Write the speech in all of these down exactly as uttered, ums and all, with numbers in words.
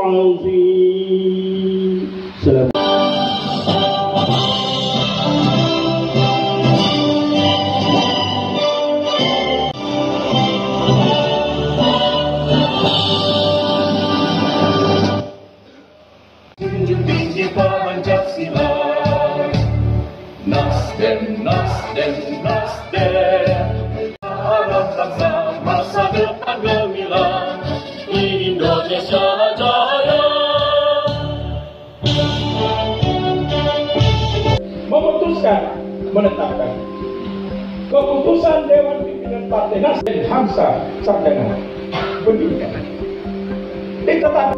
azim. Salam. Tinggi Pancasila, Nasdem, Nasdem, Nasdem, harap bangsa masa depan gemilang, Indonesia jaya. Memutuskan menetapkan keputusan Dewan Pimpinan Partai Nasdem Hamzah Sarjana Pendidikan ditetapkan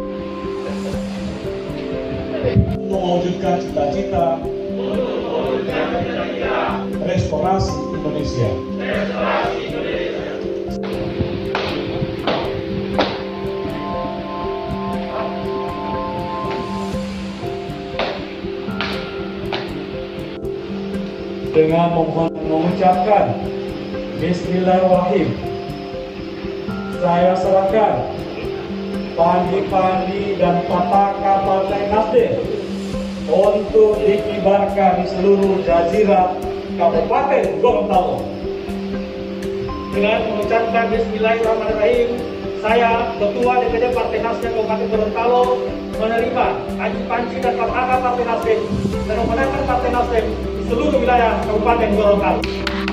mewujudkan cita-cita restorasi Indonesia. Dengan memohon mengucapkan Bismillahirrahmanirrahim, saya serahkan pandi-pandi dan pataka Partai Nasdem untuk dikibarkan di seluruh jazirah Kabupaten Gorontalo. Dengan mengucapkan Bismillahirrahmanirrahim, saya Ketua D P D Partai Nasdem Kabupaten Gorontalo menerima panji-panji dan pataka Partai Nasdem dan memenangkan Partai Nasdem di seluruh wilayah Kabupaten Gorontalo.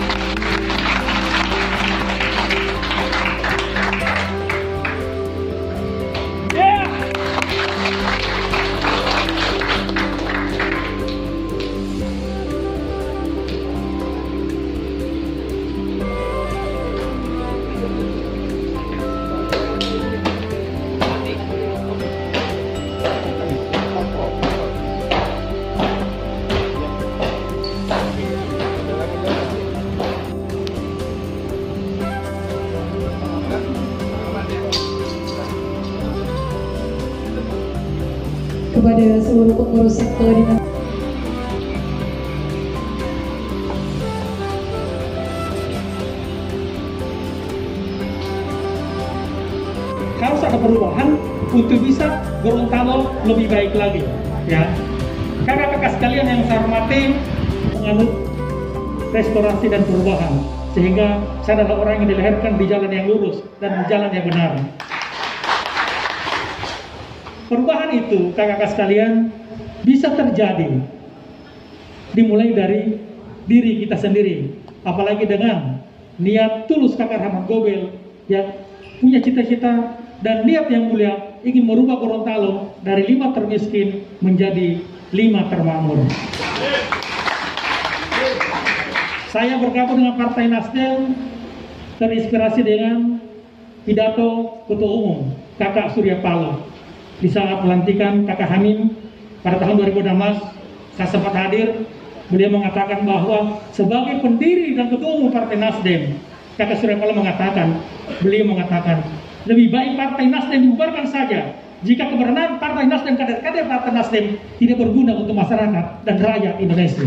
Kepada seluruh pengurus sektor di harus ada perubahan untuk bisa Gorontalo lebih baik lagi, ya. Kakak-kakak sekalian yang saya hormati, menganut restorasi dan perubahan, sehingga saya adalah orang yang dilahirkan di jalan yang lurus dan di jalan yang benar. Perubahan itu, kakak-kakak sekalian, bisa terjadi dimulai dari diri kita sendiri, apalagi dengan niat tulus kakak Rahmat Gobel yang punya cita-cita dan niat yang mulia ingin merubah Gorontalo dari lima termiskin menjadi lima termakmur. Saya bergabung dengan Partai Nasdem terinspirasi dengan pidato Ketua Umum Kakak Surya Paloh. Di saat pelantikan Kakak Hamim pada tahun dua ribu enam belas, saya sempat hadir. Beliau mengatakan bahwa sebagai pendiri dan Ketua Umum Partai Nasdem, Kakak Surya Paloh mengatakan, beliau mengatakan, lebih baik Partai Nasdem dibubarkan saja jika keberadaan Partai Nasdem, kader-kader Partai Nasdem tidak berguna untuk masyarakat dan rakyat Indonesia.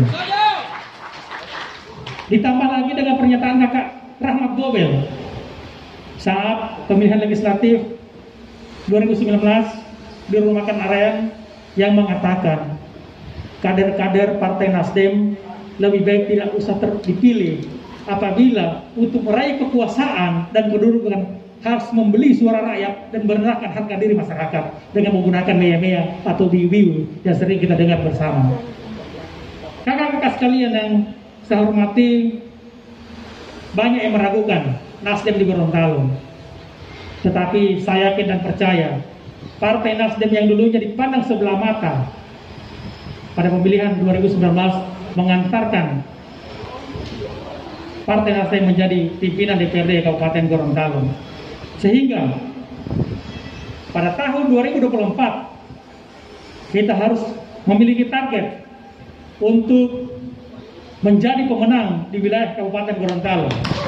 Ditambah lagi dengan pernyataan Kakak Rahmat Gobel saat pemilihan legislatif dua ribu sembilan belas di Rumah Makan Aren yang mengatakan kader-kader Partai Nasdem lebih baik tidak usah dipilih apabila untuk meraih kekuasaan dan kedudukan harus membeli suara rakyat dan merendahkan harga diri masyarakat dengan menggunakan mea-mea atau biu-biu yang sering kita dengar bersama. Kakak-kakak sekalian yang saya hormati, banyak yang meragukan Nasdem di Gorontalo. Tetapi saya yakin dan percaya Partai Nasdem yang dulunya dipandang sebelah mata pada pemilihan dua ribu sembilan belas mengantarkan Partai Nasdem menjadi pimpinan D P R D Kabupaten Gorontalo. Sehingga pada tahun dua ribu dua puluh empat kita harus memiliki target untuk menjadi pemenang di wilayah Kabupaten Gorontalo.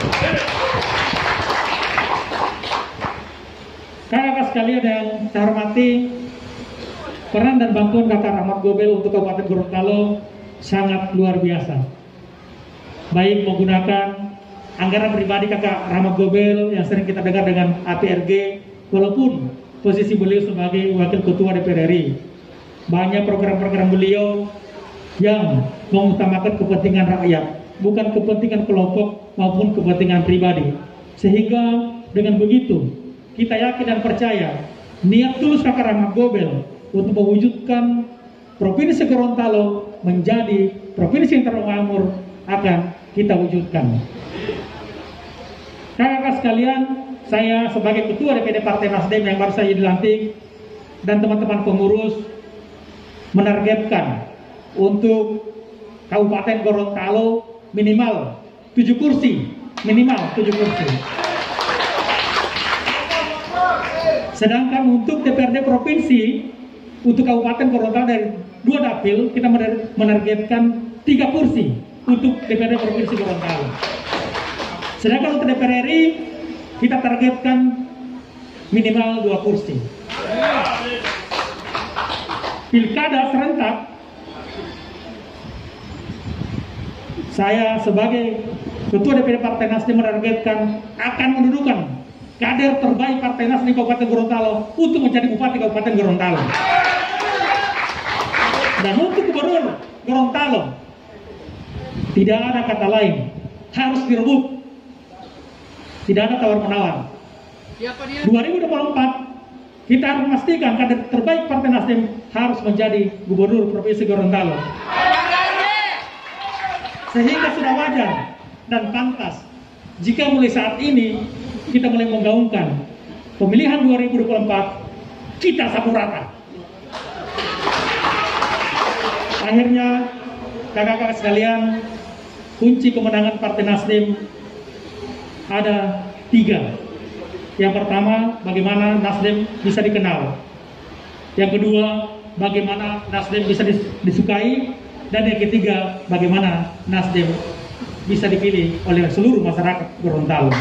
Kakak-kakak sekalian yang saya hormati, peran dan bantuan Kakak Rahmat Gobel untuk Kabupaten Gorontalo sangat luar biasa. Baik menggunakan anggaran pribadi Kakak Rahmat Gobel yang sering kita dengar dengan A P R G, walaupun posisi beliau sebagai Wakil Ketua D P R R I. Banyak program-program beliau yang mengutamakan kepentingan rakyat, bukan kepentingan kelompok maupun kepentingan pribadi. Sehingga dengan begitu, kita yakin dan percaya niat tulus Kakak Rahmat Gobel untuk mewujudkan Provinsi Gorontalo menjadi provinsi yang termakmur akan kita wujudkan. Kakak-kakak sekalian, saya sebagai Ketua D P D Partai Nasdem yang baru saja dilantik dan teman-teman pengurus menargetkan untuk Kabupaten Gorontalo minimal tujuh kursi, minimal tujuh kursi. Sedangkan untuk D P R D provinsi untuk Kabupaten Gorontalo dari dua dapil kita menargetkan tiga kursi untuk D P R D provinsi Gorontalo. Sedangkan untuk D P R R I kita targetkan minimal dua kursi. Pilkada serentak, saya sebagai Ketua D P D Partai Nasdem menargetkan akan mendudukan kader terbaik Partai Nasdem Kabupaten Gorontalo untuk menjadi Bupati Kabupaten Gorontalo. Dan untuk Gubernur Gorontalo, tidak ada kata lain, harus direbut, tidak ada tawar-menawar. dua ribu dua puluh empat kita harus memastikan kader terbaik Partai Nasdem harus menjadi Gubernur Provinsi Gorontalo. Sehingga sudah wajar dan pantas jika mulai saat ini kita mulai menggaungkan pemilihan dua ribu dua puluh empat kita sapu rata. Akhirnya, kakak-kakak sekalian, kunci kemenangan Partai Nasdem ada tiga. Yang pertama, bagaimana Nasdem bisa dikenal. Yang kedua, bagaimana Nasdem bisa disukai. Dan yang ketiga, bagaimana Nasdem bisa dipilih oleh seluruh masyarakat Gorontalo.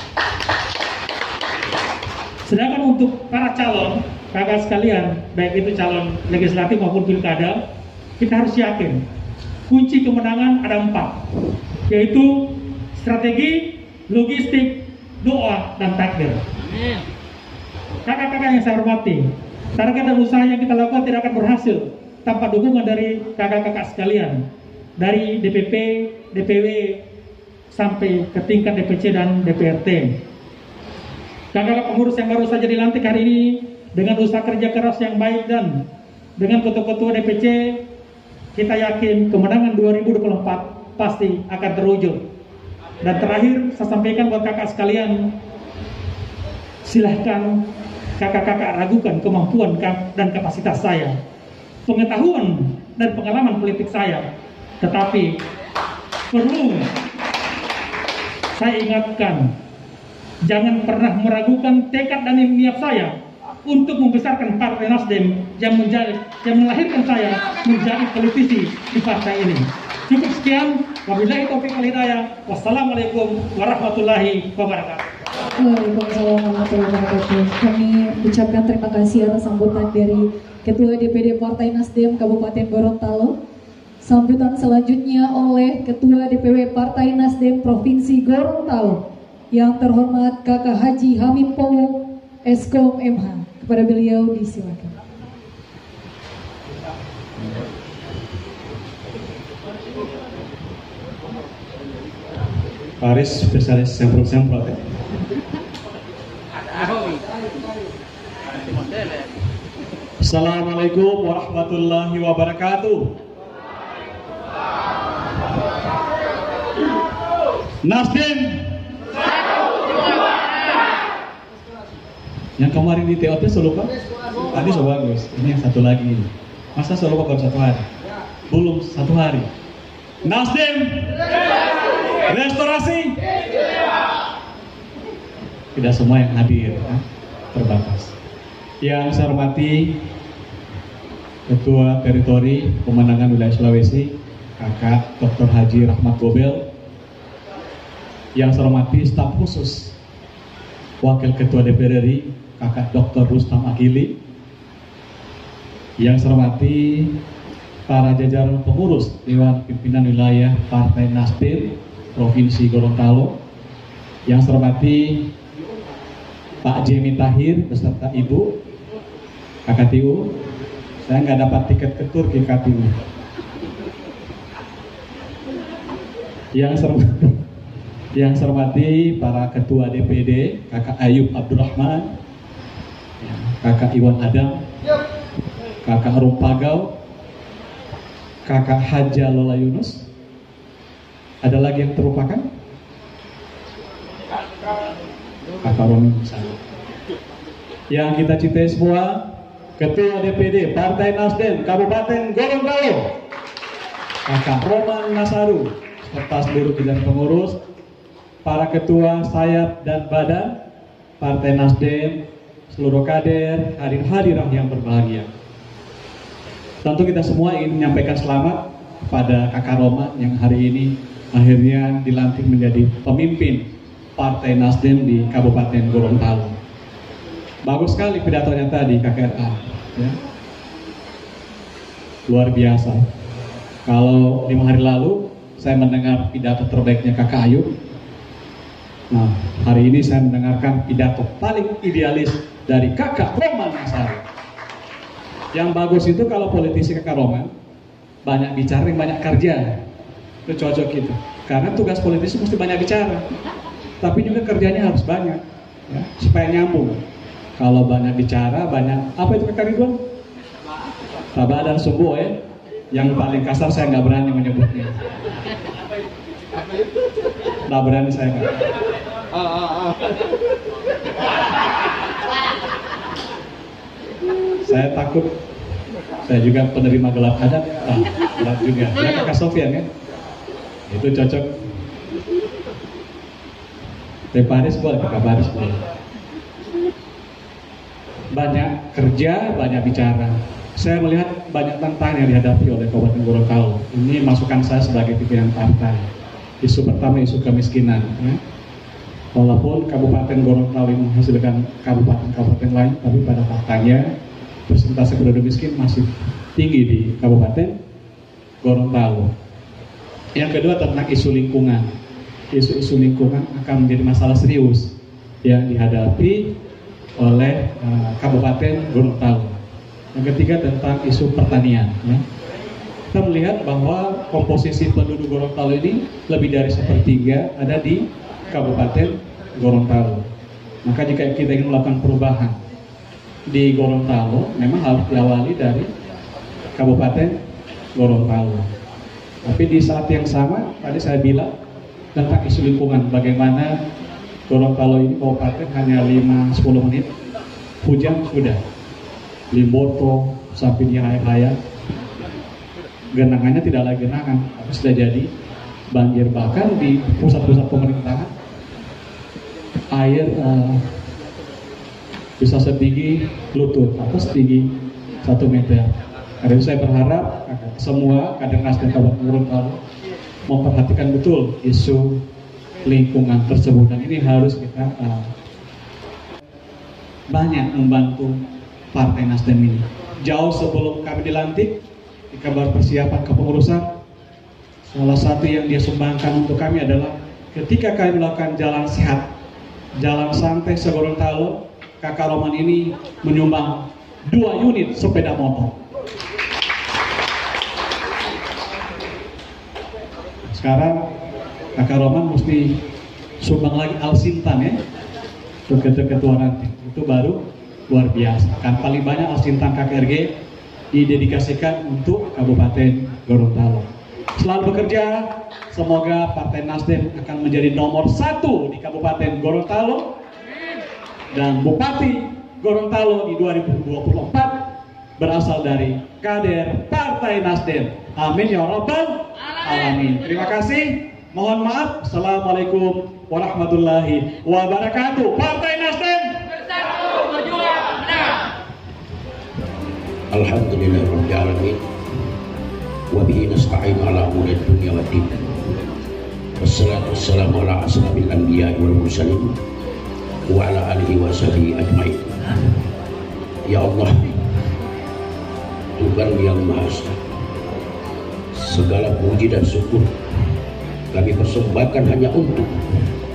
Sedangkan untuk para calon, kakak sekalian, baik itu calon legislatif maupun pilkada, kita harus yakin kunci kemenangan ada empat, yaitu strategi, logistik, doa, dan takdir. Kakak-kakak yang saya hormati, target dan usaha yang kita lakukan tidak akan berhasil tanpa dukungan dari kakak-kakak sekalian, dari D P P, D P W, sampai ke tingkat D P C dan D P R T. Kakak-kakak pengurus yang baru saja dilantik hari ini, dengan usaha kerja keras yang baik dan dengan ketua-ketua D P C, kita yakin kemenangan dua ribu dua puluh empat pasti akan terwujud. Dan terakhir, saya sampaikan buat kakak sekalian, silahkan kakak-kakak ragukan kemampuan dan kapasitas saya, pengetahuan dan pengalaman politik saya. Tetapi perlu saya ingatkan, jangan pernah meragukan tekad dan niat saya untuk membesarkan Partai Nasdem yang menjadi, yang melahirkan saya menjadi politisi di partai ini. Cukup sekian. Wabillahi taufiq wal hidayah. Wassalamualaikum warahmatullahi wabarakatuh. Waalaikumsalam warahmatullahi wabarakatuh. Kami ucapkan terima kasih atas sambutan dari Ketua D P D Partai Nasdem Kabupaten Gorontalo. Sambutan selanjutnya oleh Ketua D P W Partai Nasdem Provinsi Gorontalo, yang terhormat Kakak Haji Hamim Powo, Eskom M H. Kepada beliau disilakan. Paris spesialis semprot-semprot ya. Assalamualaikum warahmatullahi wabarakatuh. Nasdem yang kemarin di T O T solo Pak, tadi so bagus. Ini yang satu lagi ini. Masa solo Pak baru satu hari? Belum satu hari. Nasdem restorasi. Tidak semua yang hadir, ya, terbatas. Yang saya hormati Ketua Teritori Pemenangan Wilayah Sulawesi, Kakak Doktor Haji Rahmat Gobel. Yang saya hormati staf khusus Wakil Ketua D P R R I, Kakak Doktor Rustam Akili. Yang saya hormati para jajaran pengurus Dewan Pimpinan Wilayah Partai Nasdem Provinsi Gorontalo. Yang saya hormati Pak Jemi Tahir beserta Ibu, K K T U, saya nggak dapat tiket ke Turki K T U. Yang saya yang saya hormati para ketua D P D, Kakak Ayub Abdurrahman, Kakak Iwan Adam, Kakak Rumpagau, Kakak Haja Lola Yunus. Ada lagi yang terlupakan? Kakak Romi. Yang kita cintai semua, Ketua D P D Partai Nasdem Kabupaten Gorontalo, Kakak Roman Nasaru, serta seluruh jajaran pengurus, para ketua sayap dan badan Partai Nasdem, seluruh kader, hadir-hadirah yang berbahagia. Tentu kita semua ingin menyampaikan selamat pada Kakak Roman yang hari ini akhirnya dilantik menjadi pemimpin Partai Nasdem di Kabupaten Gorontalo. Bagus sekali pidatonya tadi K K R A, ya. Luar biasa. Kalau lima hari lalu saya mendengar pidato terbaiknya Kakak Ayub, nah hari ini saya mendengarkan pidato paling idealis dari Kakak Roman Nasaru. Yang bagus itu kalau politisi Kakak Roman banyak bicara, banyak kerja, itu cocok gitu. Karena tugas politisi mesti banyak bicara, tapi juga kerjanya harus banyak, ya, supaya nyambung. Kalau banyak bicara, banyak apa itu Kakak Ridwan? Tabah dan sumbu, ya. Yang paling kasar saya nggak berani menyebutnya. Nggak berani saya nggak. Saya takut. Saya juga penerima gelap adat. Ah, gelap juga. Ya Kakak Sofian kan? Itu cocok. Teh Paris boleh, Kakak Paris boleh. Banyak kerja, banyak bicara. Saya melihat banyak tantangan yang dihadapi oleh Kabupaten Gorontalo. Ini masukan saya sebagai pimpinan partai. Isu pertama isu kemiskinan. Ya. Walaupun Kabupaten Gorontalo ini menghasilkan kabupaten-kabupaten lain, tapi pada faktanya persentase penduduk miskin masih tinggi di Kabupaten Gorontalo. Yang kedua tentang isu lingkungan. Isu-isu lingkungan akan menjadi masalah serius yang dihadapi oleh uh, Kabupaten Gorontalo. Yang ketiga tentang isu pertanian. Ya. Kita melihat bahwa komposisi penduduk Gorontalo ini lebih dari sepertiga ada di Kabupaten Gorontalo. Maka jika kita ingin melakukan perubahan di Gorontalo, memang harus diawali dari Kabupaten Gorontalo. Tapi di saat yang sama, tadi saya bilang tentang isu lingkungan, bagaimana Gorontalo ini kabupaten hanya lima sampai sepuluh menit hujan sudah Limboto sampai di Hayat-Hayat, genangannya tidak lagi genangan, tapi sudah jadi banjir. Bahkan di pusat-pusat pemerintahan air uh, bisa setinggi lutut atau setinggi satu meter. Karena itu saya berharap semua kader Nasdem Kabupaten Gorontalo memperhatikan betul isu lingkungan tersebut, dan ini harus kita uh, banyak membantu Partai Nasdem ini. Jauh sebelum kami dilantik, di kabar persiapan kepengurusan, salah satu yang dia sumbangkan untuk kami adalah ketika kami melakukan jalan sehat, jalan santai se-Gorontalo, Kakak Roman ini menyumbang dua unit sepeda motor. Sekarang Kakak Roman mesti sumbang lagi Alsintan ya, untuk ketua nanti. Itu baru luar biasa. Kan paling banyak Alsintan K K R G didedikasikan untuk Kabupaten Gorontalo. Selalu bekerja, semoga Partai Nasdem akan menjadi nomor satu di Kabupaten Gorontalo, dan Bupati Gorontalo di dua ribu dua puluh empat berasal dari kader Partai Nasdem. Amin ya rabbal alamin. Terima kasih. Mohon maaf. Assalamualaikum warahmatullahi wabarakatuh. Partai Nasdem bersatu berjuang menang. Alhamdulillah rabbil alamin. Wa bihi nasta'in ala umuri dunya waddin. Wassalatu wassalamu ala asrafil anbiya'i wal mursalin wa ala alihi wa sahbihi ajmain. Ya Allah, Tuhan yang Maha Esa, segala puji dan syukur kami persembahkan hanya untuk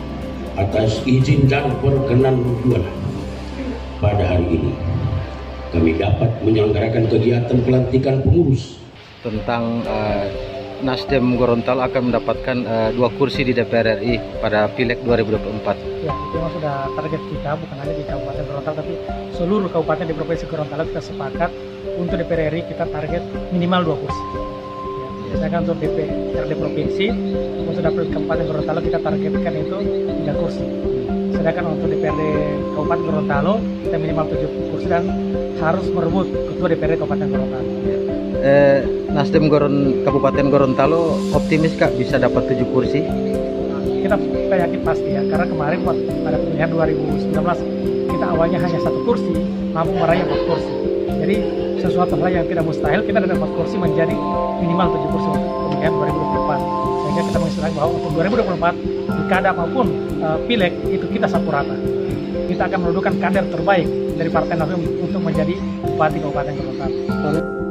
atas izin dan perkenan Tuhan pada hari ini kami dapat menyelenggarakan kegiatan pelantikan pengurus. Tentang uh, Nasdem Gorontalo akan mendapatkan uh, dua kursi di D P R R I pada Pileg dua ribu dua puluh empat. Ya, itu memang sudah target kita, bukan hanya di Kabupaten Gorontalo, tapi seluruh kabupaten di Provinsi Gorontalo kita sepakat untuk D P R R I kita target minimal dua kursi. Ya, sedangkan untuk D P R D Provinsi, untuk dapil Kabupaten Gorontalo kita targetkan itu tiga kursi. Sedangkan untuk D P R D Kabupaten Gorontalo kita minimal tujuh kursi dan harus merebut ketua D P R D Kabupaten Gorontalo. Eh, Nasdem Goron, Kabupaten Gorontalo optimis Kak bisa dapat tujuh kursi? Kita, kita yakin pasti ya, karena kemarin pada pemilihan dua ribu sembilan belas kita awalnya hanya satu kursi, mampu meraih empat kursi. Jadi sesuatu hal yang tidak mustahil, kita dari empat kursi menjadi minimal tujuh kursi untuk pemilihan dua ribu dua puluh empat. Sehingga kita mengistilahkan bahwa untuk dua ribu dua puluh empat, pilkada maupun uh, pileg itu kita sapu rata. Kita akan mendudukan kader terbaik dari Partai Nasdem untuk menjadi Bupati Kabupaten Gorontalo.